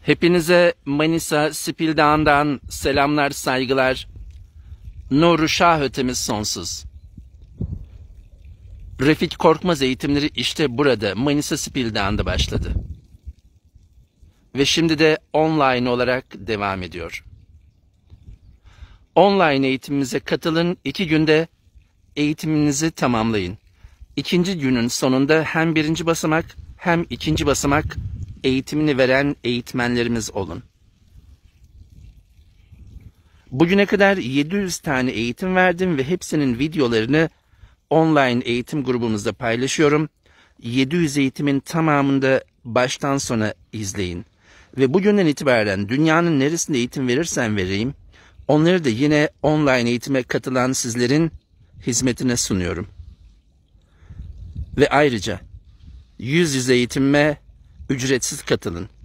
Hepinize Manisa Spil Dağı'ndan selamlar, saygılar. Nuru şah ötemiz sonsuz. Refik Korkmaz eğitimleri işte burada Manisa Spil Dağı'nda başladı. Ve şimdi de online olarak devam ediyor. Online eğitimimize katılın, 2 günde eğitiminizi tamamlayın. 2. günün sonunda hem 1. basamak hem 2. basamak eğitimini veren eğitmenlerimiz olun. Bugüne kadar 700 tane eğitim verdim ve hepsinin videolarını online eğitim grubumuzda paylaşıyorum. 700 eğitimin tamamında baştan sona izleyin. Ve bugünden itibaren dünyanın neresinde eğitim verirsem vereyim, onları da yine online eğitime katılan sizlerin hizmetine sunuyorum. Ve ayrıca yüz yüze eğitime ücretsiz katılın.